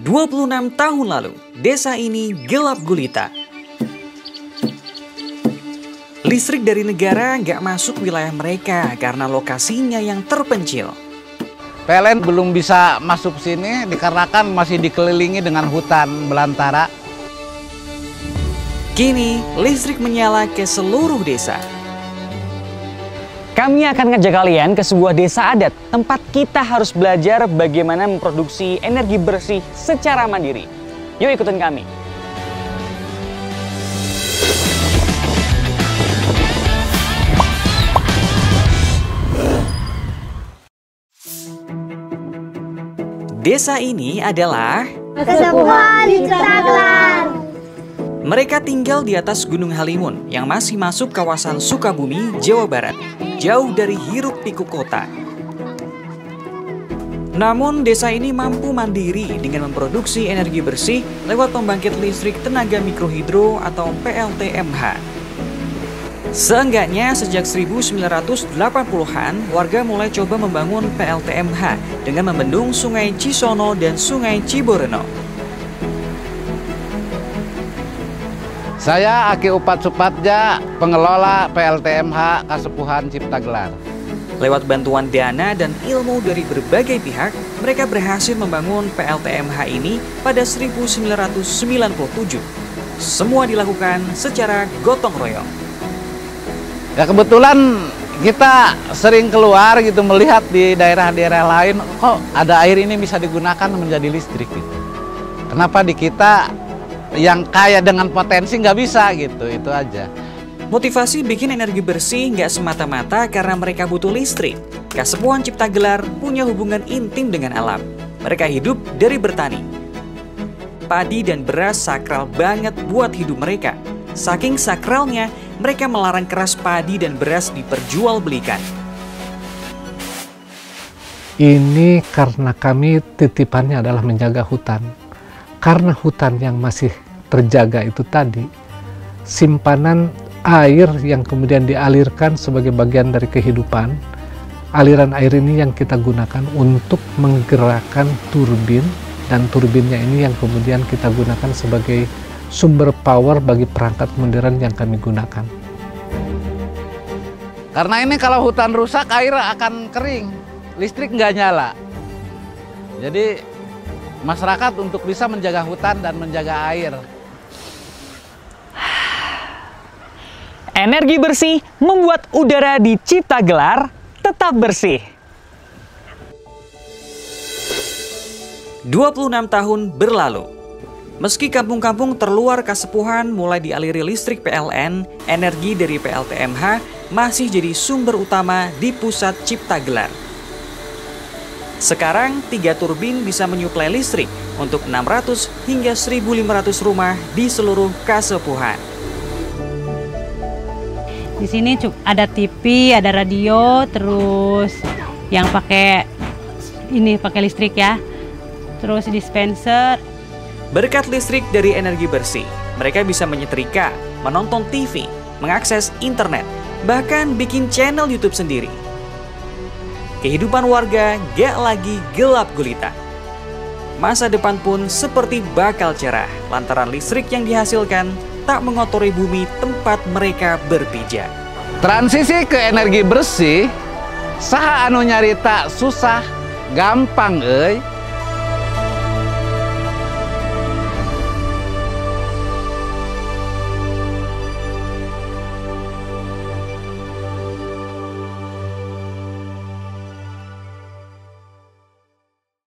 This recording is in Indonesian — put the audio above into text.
26 tahun lalu, desa ini gelap gulita. Listrik dari negara nggak masuk wilayah mereka karena lokasinya yang terpencil. PLN belum bisa masuk sini dikarenakan masih dikelilingi dengan hutan belantara. Kini, listrik menyala ke seluruh desa. Kami akan ngajak kalian ke sebuah desa adat, tempat kita harus belajar bagaimana memproduksi energi bersih secara mandiri. Yuk ikutin kami. Desa ini adalah Kasepuhan Cipta Gelar. Mereka tinggal di atas Gunung Halimun yang masih masuk kawasan Sukabumi, Jawa Barat, jauh dari hiruk-pikuk kota. Namun desa ini mampu mandiri dengan memproduksi energi bersih lewat pembangkit listrik tenaga mikrohidro atau PLTMH. Seenggaknya sejak 1980-an, warga mulai coba membangun PLTMH dengan membendung Sungai Cisono dan Sungai Ciboreno. Saya Aki Upat Supatja, pengelola PLTMH Kasepuhan Cipta Gelar. Lewat bantuan dana dan ilmu dari berbagai pihak, mereka berhasil membangun PLTMH ini pada 1997. Semua dilakukan secara gotong royong. Ya kebetulan kita sering keluar gitu melihat di daerah-daerah lain, kok ada air ini bisa digunakan menjadi listrik gitu. Kenapa di kita yang kaya dengan potensi nggak bisa gitu, itu aja. Motivasi bikin energi bersih nggak semata-mata karena mereka butuh listrik. Kasepuhan Cipta Gelar punya hubungan intim dengan alam. Mereka hidup dari bertani. Padi dan beras sakral banget buat hidup mereka. Saking sakralnya, mereka melarang keras padi dan beras diperjualbelikan. Ini karena kami titipannya adalah menjaga hutan. Karena hutan yang masih terjaga itu tadi, simpanan air yang kemudian dialirkan sebagai bagian dari kehidupan, aliran air ini yang kita gunakan untuk menggerakkan turbin, dan turbinnya ini yang kemudian kita gunakan sebagai sumber power bagi perangkat modern yang kami gunakan. Karena ini kalau hutan rusak, air akan kering, listrik nggak nyala. Jadi masyarakat untuk bisa menjaga hutan dan menjaga air. Energi bersih membuat udara di Cipta Gelar tetap bersih. 26 tahun berlalu. Meski kampung-kampung terluar Kasepuhan mulai dialiri listrik PLN, energi dari PLTMH masih jadi sumber utama di pusat Cipta Gelar. Sekarang, 3 turbin bisa menyuplai listrik untuk 600 hingga 1.500 rumah di seluruh Kasepuhan. Di sini ada TV, ada radio, terus yang pakai listrik ya. Terus dispenser. Berkat listrik dari energi bersih, mereka bisa menyetrika, menonton TV, mengakses internet, bahkan bikin channel YouTube sendiri. Kehidupan warga gak lagi gelap gulita. Masa depan pun seperti bakal cerah lantaran listrik yang dihasilkan tak mengotori bumi tempat mereka berpijak. Transisi ke energi bersih, saha anu nyarita susah, gampang euy.